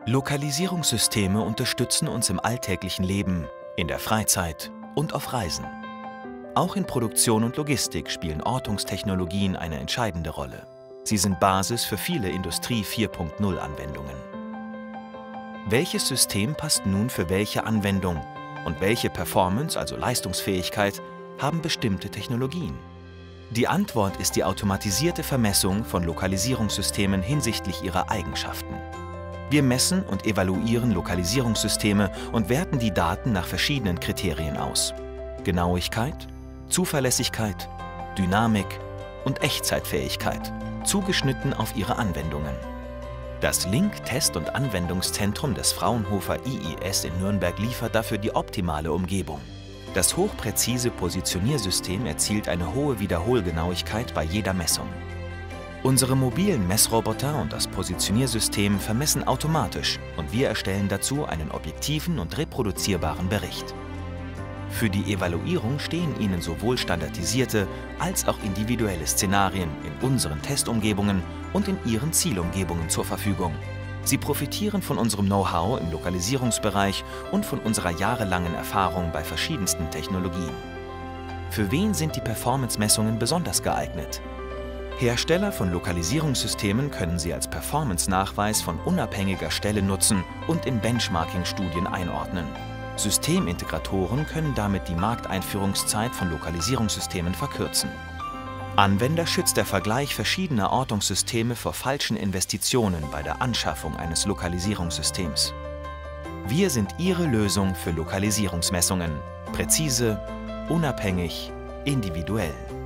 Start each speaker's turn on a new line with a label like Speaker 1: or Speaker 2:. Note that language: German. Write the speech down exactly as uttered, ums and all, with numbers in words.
Speaker 1: Lokalisierungssysteme unterstützen uns im alltäglichen Leben, in der Freizeit und auf Reisen. Auch in Produktion und Logistik spielen Ortungstechnologien eine entscheidende Rolle. Sie sind Basis für viele Industrie vier Punkt null Anwendungen. Welches System passt nun für welche Anwendung und welche Performance, also Leistungsfähigkeit, haben bestimmte Technologien? Die Antwort ist die automatisierte Vermessung von Lokalisierungssystemen hinsichtlich ihrer Eigenschaften. Wir messen und evaluieren Lokalisierungssysteme und werten die Daten nach verschiedenen Kriterien aus: Genauigkeit, Zuverlässigkeit, Dynamik und Echtzeitfähigkeit, zugeschnitten auf ihre Anwendungen. Das Link Test- und Anwendungszentrum des Fraunhofer I I S in Nürnberg liefert dafür die optimale Umgebung. Das hochpräzise Positioniersystem erzielt eine hohe Wiederholgenauigkeit bei jeder Messung. Unsere mobilen Messroboter und das Positioniersystem vermessen automatisch und wir erstellen dazu einen objektiven und reproduzierbaren Bericht. Für die Evaluierung stehen Ihnen sowohl standardisierte als auch individuelle Szenarien in unseren Testumgebungen und in Ihren Zielumgebungen zur Verfügung. Sie profitieren von unserem Know-how im Lokalisierungsbereich und von unserer jahrelangen Erfahrung bei verschiedensten Technologien. Für wen sind die Performance-Messungen besonders geeignet? Hersteller von Lokalisierungssystemen können sie als Performance-Nachweis von unabhängiger Stelle nutzen und in Benchmarking-Studien einordnen. Systemintegratoren können damit die Markteinführungszeit von Lokalisierungssystemen verkürzen. Anwender schützt der Vergleich verschiedener Ortungssysteme vor falschen Investitionen bei der Anschaffung eines Lokalisierungssystems. Wir sind Ihre Lösung für Lokalisierungsmessungen. Präzise, unabhängig, individuell.